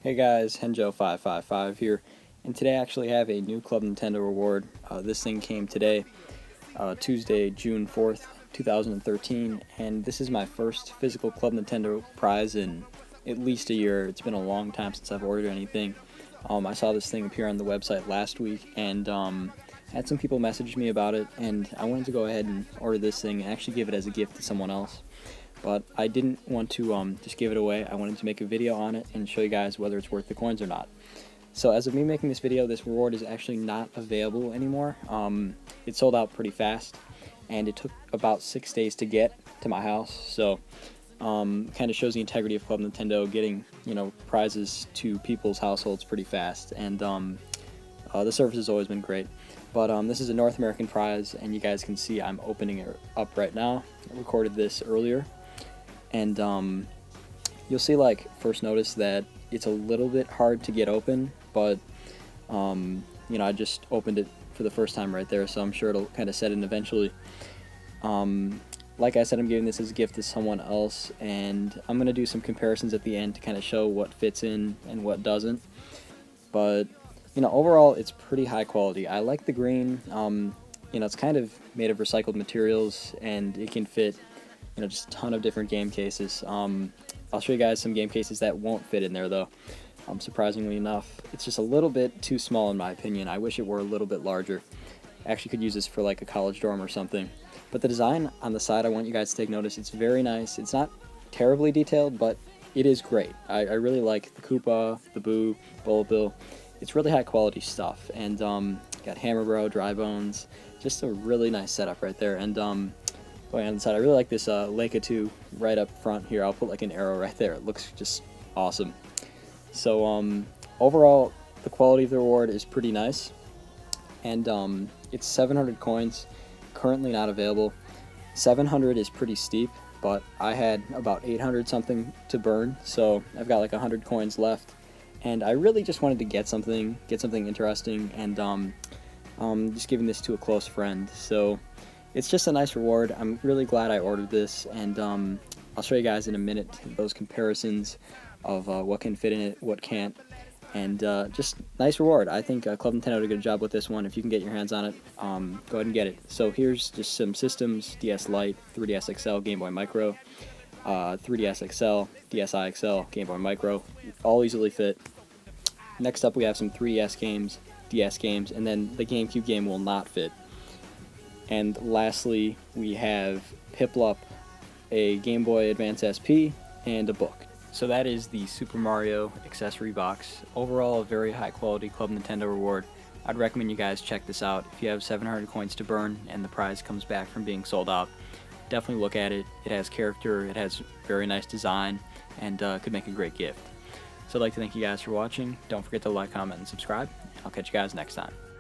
Hey guys, Henjo555 here, and today I actually have a new Club Nintendo reward. This thing came today, Tuesday, June 4th, 2013, and this is my first physical Club Nintendo prize in at least a year. It's been a long time since I've ordered anything. I saw this thing appear on the website last week, and had some people message me about it, and I wanted to go ahead and order this thing and actually give it as a gift to someone else. But I didn't want to just give it away. I wanted to make a video on it and show you guys whether it's worth the coins or not. So as of me making this video, this reward is actually not available anymore. It sold out pretty fast, and it took about 6 days to get to my house. So kind of shows the integrity of Club Nintendo, getting prizes to people's households pretty fast, and the service has always been great. But this is a North American prize, and you guys can see I'm opening it up right now. I recorded this earlier. And you'll see, first notice that it's a little bit hard to get open, but I just opened it for the first time right there, so I'm sure it'll kind of set in eventually. Like I said, I'm giving this as a gift to someone else, and I'm going to do some comparisons at the end to kind of show what fits in and what doesn't. But overall, it's pretty high quality. I like the green. It's kind of made of recycled materials, and it can fit just a ton of different game cases. I'll show you guys some game cases that won't fit in there though. Surprisingly enough, it's just a little bit too small in my opinion. I wish it were a little bit larger. I actually could use this for like a college dorm or something. But the design on the side, I want you guys to take notice. It's very nice. It's not terribly detailed, but it is great. I really like the Koopa, the Boo, Bullet Bill. It's really high quality stuff. And got Hammer Bro, Dry Bones. Just a really nice setup right there. And going on the side, I really like this Leica 2 right up front here. I'll put like an arrow right there. It looks just awesome. So overall, the quality of the reward is pretty nice, and it's 700 coins, currently not available. 700 is pretty steep, but I had about 800 something to burn, so I've got like 100 coins left, and I really just wanted to get something interesting, and just giving this to a close friend. So it's just a nice reward. I'm really glad I ordered this, and I'll show you guys in a minute those comparisons of what can fit in it, what can't, and just nice reward. I think Club Nintendo did a good job with this one. If you can get your hands on it, go ahead and get it. So here's just some systems: DS Lite, 3DS XL, Game Boy Micro, 3DS XL, DSi XL, Game Boy Micro, all easily fit. Next up we have some 3DS games, DS games, and then the GameCube game will not fit. And lastly, we have Piplup, a Game Boy Advance SP, and a book. So that is the Super Mario accessory box. Overall, a very high quality Club Nintendo reward. I'd recommend you guys check this out. If you have 700 coins to burn and the prize comes back from being sold out, definitely look at it. It has character, it has very nice design, and could make a great gift. So I'd like to thank you guys for watching. Don't forget to like, comment, and subscribe. I'll catch you guys next time.